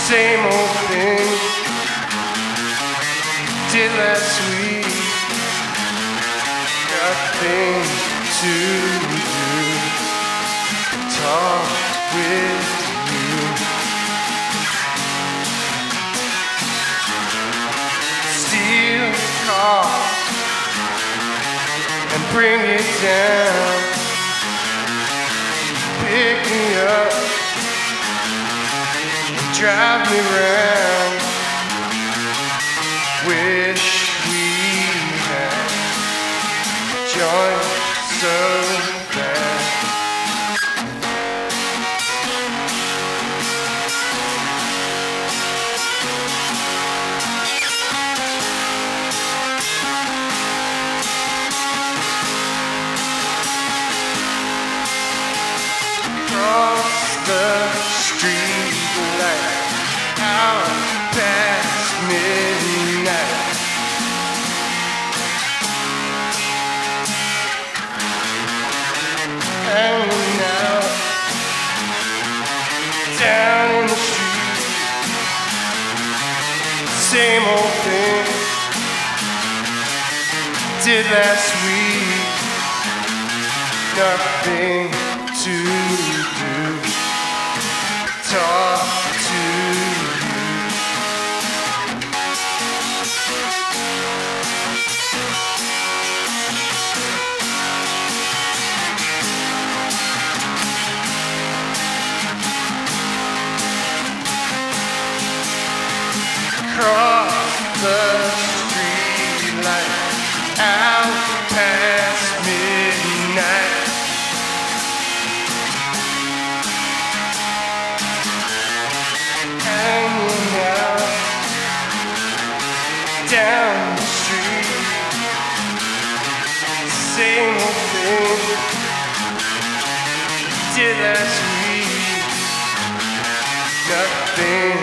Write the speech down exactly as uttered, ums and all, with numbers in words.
Same old thing did last week. Nothing to do. Talk with you. Steal a car and bring it down. Pick me up, drive me round. Wish we had joined so bad. Cross the street light out past midnight. Hanging out down in the street. Same old thing did last week. Nothing to do. Talk to you. Cross the street light out past midnight. Hanging out down the street. Same old thing did last week. Nothing